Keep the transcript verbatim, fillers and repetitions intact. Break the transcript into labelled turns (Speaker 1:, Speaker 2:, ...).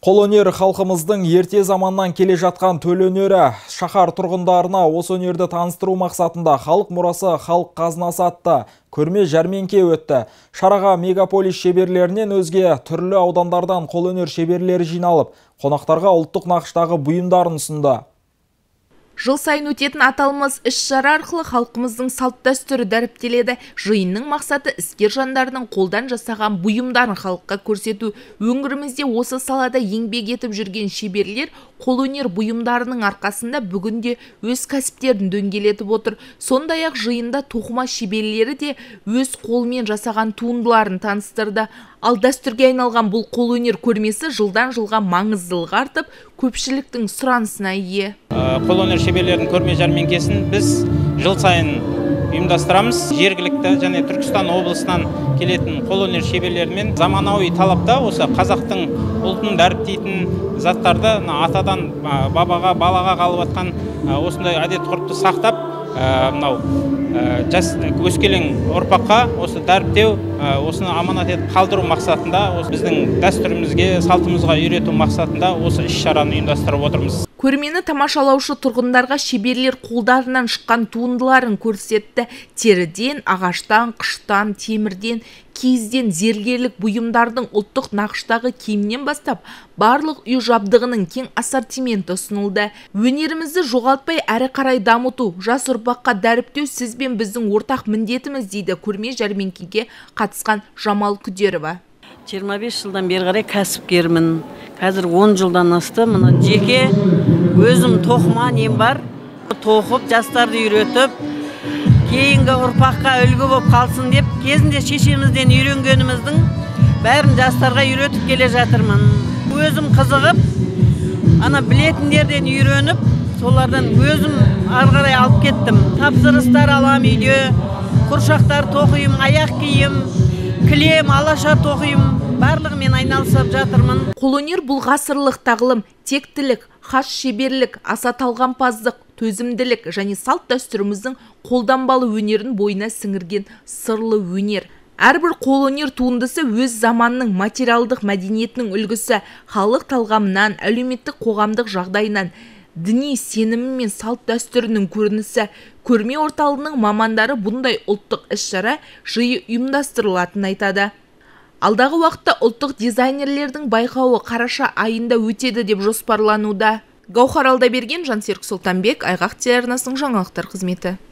Speaker 1: Қолөнер халқымыздың ерте заманнан келе жатқан төл өнері. Шаһар тұрғындарына осы өнерді таныстыру мақсатында халық мұрасы, халық қазынасы атты көрме жәрмеңке өтті. Шараға мегаполис шеберлерінен өзге түрлі аудандардан қолөнер шеберлері жиналып, қонақтарға ұлттық нақыштағы бұйымдарын ұсынды.
Speaker 2: Жыл сайын өтетін аталмыз іс-шара арқылы халқымыздың салт дәстүрі дәріптеледі. Жиынның мақсаты іскер жандардың қолдан жасаған бұйымдарын халыққа көрсету. Өңірімізде осы салада еңбек етіп жүрген шеберлер қолөнер бұйымдарының арқасында бүгінде өз кәсіптерін дөңгелетіп отыр. Сондай-ақ жиында тоқыма шеберлері де өз қолымен жасаған туындыларын таныстырды. Ал дәстүрге айналған бұл қолөнер көрмесі жылдан жылға маңыздылық артып, көпшіліктің сұранысына ие.
Speaker 3: Қолөнер шеберлердің көрме жәрмеңкесін біз жыл сайын ұйымдастырамыз. Жергілікті және Түркістан облысынан келетін қолөнер шеберлерімен заманауи талапта осы қазақтың ұлтын дәріптейтін заттарды атадан бабаға, балаға қалып атқан осындай әдет-ғұрыпты сақтап, мынау жас өскелең ұрпаққа осы дәріптеу, осыны аманат етіп қалдыру мақсатында, біздің дәстүрімізге, салтымызға үйрету мақсатында осы іс-шараны ұйымдастырып отырмыз.
Speaker 2: Көрмені тамашалаушы тұрғындарға шеберлер қолдарынан шыққан туындыларын көрсетті. Теріден, ағаштан, қыштан, темірден, киізден зергерлік бұйымдардың ұлттық нақыштағы киімнен бастап, барлық үй жабдығының кең ассортименті ұсынылды. Өнерімізді жоғалтпай әрі қарай дамыту, жас ұрпаққа дәріптеу сіз бен біздің ортақ міндетіміз, дейді көрме жәрмеңкеге қатысқан Жамал Күдерова.
Speaker 4: жиырма бес жылдан бері қарай кәсіпкермін. Қазір он жылдан асты. Мына жеке өзім тоқыма нем бар. Тоқып, жастарды үйретіп, кейінгі ұрпаққа үлгі болып қалсын деп, кезінде шешемізден үйренгеніміздің бәрін жастарға үйретіп келе жатырмын. Өзім қызығып, ана білетіндерден үйреніп, солардан өзім ары қарай алып кеттім. Тапсырыстар алам үйде, құршақтар тоқиым, аяқ киім, кілем, алаша тоқиым, барлығымен айналысып жатырмын.
Speaker 2: Қолөнер бұл ғасырлық тағылым, тектілік, хас шеберлік, аса талғампаздық, төзімділік және салт дәстүріміздің қолданбалы өнерін бойына сіңірген сырлы өнер. Әрбір қолөнер туындысы өз заманның материалдық мәдениетінің үлгісі, халық талғамынан, әлеуметтік қоғамдық жағдайынан, діни сенімі мен салт дәстүрінің көрінісі. Көрме орталығының мамандары бұндай ұлттық іс-шара жиі ұйымдастырылатынын айтады. Алдағы уақытта ұлттық дизайнерлердің байқауы қараша айында өтеді деп жоспарлануда. Гаухар Алдаберген, Жансерік Сұлтанбек, Айғақ телеарнасының жаңалықтар қызметі.